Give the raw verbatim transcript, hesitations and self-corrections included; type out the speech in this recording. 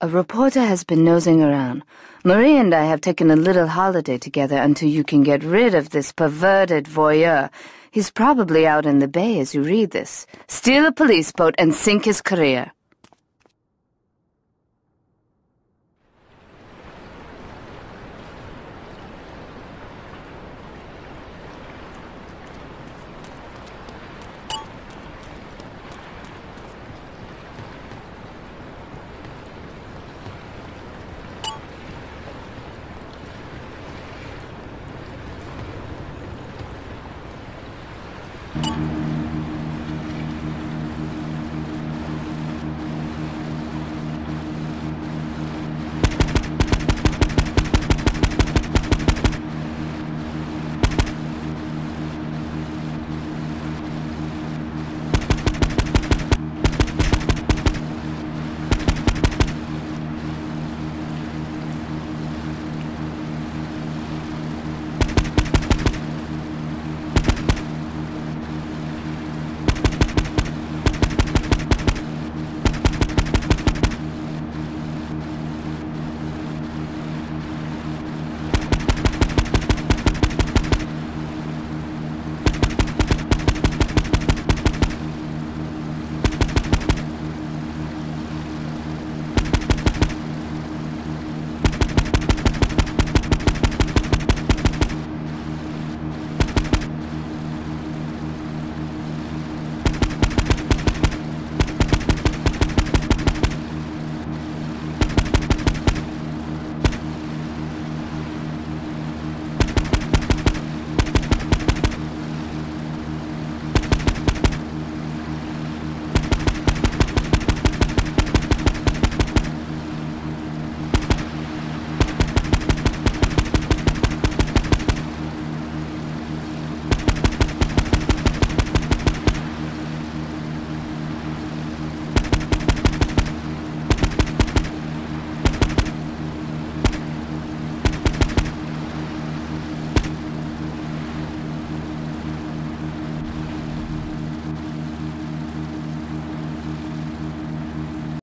A reporter has been nosing around. Marie and I have taken a little holiday together until you can get rid of this perverted voyeur. He's probably out in the bay as you read this. Steal a police boat and sink his career.